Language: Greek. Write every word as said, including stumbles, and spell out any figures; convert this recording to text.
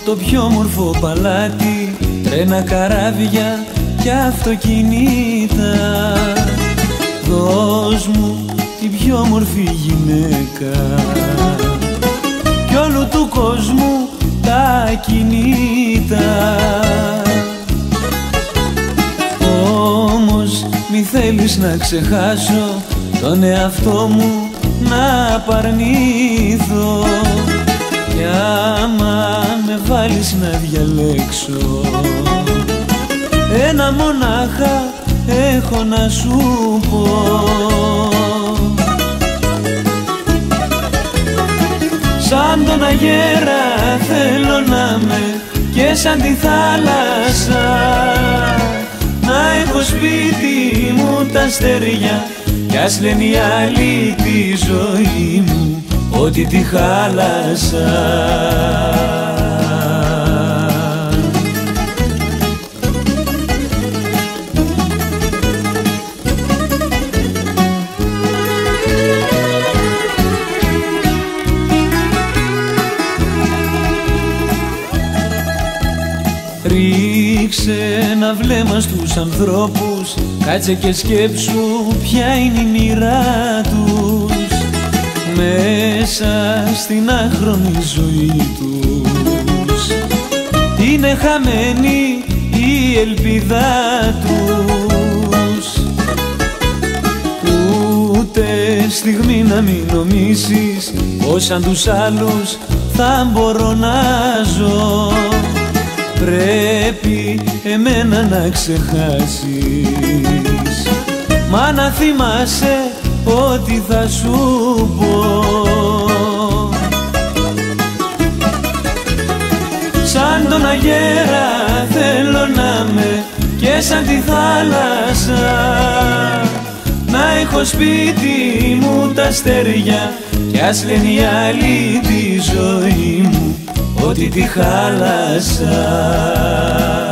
το πιο όμορφο παλάτι, τρένα, καράβια και αυτοκινήτα. Δώσ' μου την πιο όμορφη γυναίκα κι όλου του κόσμου τα κινήτα. Όμως μη θέλεις να ξεχάσω τον εαυτό μου να απαρνηθώ, κι άμα με βάλεις να διαλέξω, ένα μονάχα έχω να σου πω. Σαν τον αγέρα θέλω να με και σαν τη θάλασσα, να έχω σπίτι μου τα αστέρια κι ας λένε οι άλλοι τη ζωή μου ότι τη χάλασα. Ρίξε ένα βλέμμα στους ανθρώπους, κάτσε και σκέψου ποια είναι η μοίρα τους μέσα στην άχρονη ζωή τους. Είναι χαμένη η ελπίδα τους, ούτε στιγμή να μην νομίσεις πως σαν τους άλλους θα μπορώ να ζω. Πρέπει εμένα να ξεχάσεις, μα να θυμάσαι ό,τι θα σου πω. Σαν τον αγέρα θέλω να με και σαν τη θάλασσα, να έχω σπίτι μου τα αστέρια κι ας λένε οι άλλοι τη ζωή μου ότι τη χάλασα.